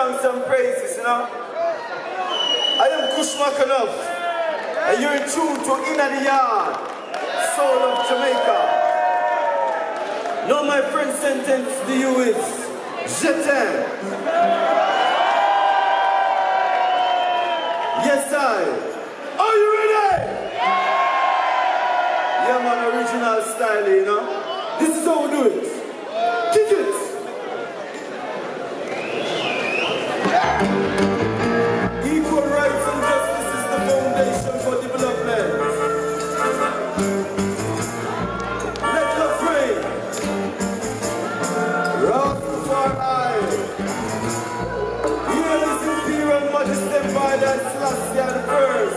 thanks and praises, you know. I am Kushmak enough, and you're in tune to Inna the Yard, soul of Jamaica. Now my friend's sentence to you is, Je t'aime. Yes, I. Are you ready? Yeah, man, original style, you know. This is how we do it. Kick it. Equal rights and justice is the foundation for development. Let love reign. Rastafari. Here is Imperial Majesty by that Selassie the First.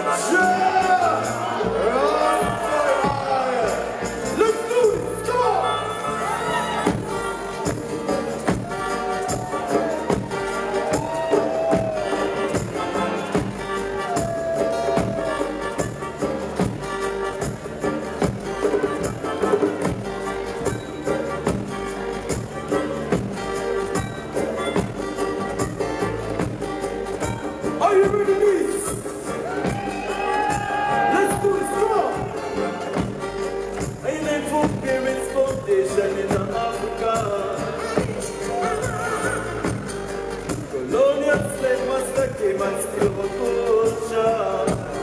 Rastafari. Let's do this. Come on. Are you ready, please? Let's do this, come on! I ain't for parents' foundation in Africa. Colonial slave master came and steal our culture.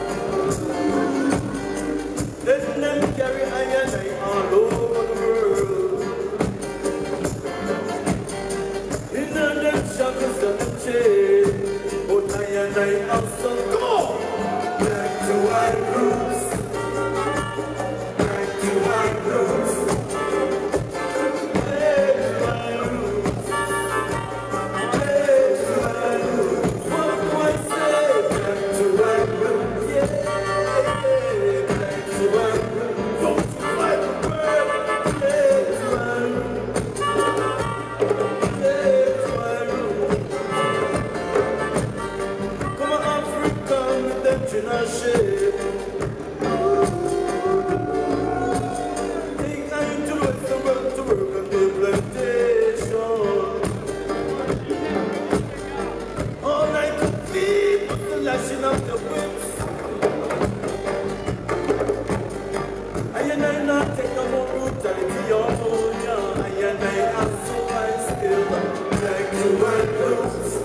Let them carry iron all over the world. In them shackles and them chains. But I also come on! Back to our roots. Back to our roots. Back to our roots. Back to our roots. What do I say? Back to our roots. Yeah. Back to our roots. Don't fight the world. Back to our roots. Back to our roots. In our shape. Think I into it the world to work on the plantation. All I could feel was the lashing of the whips. I not take no more brutality or moja. I am so I still back to my roots.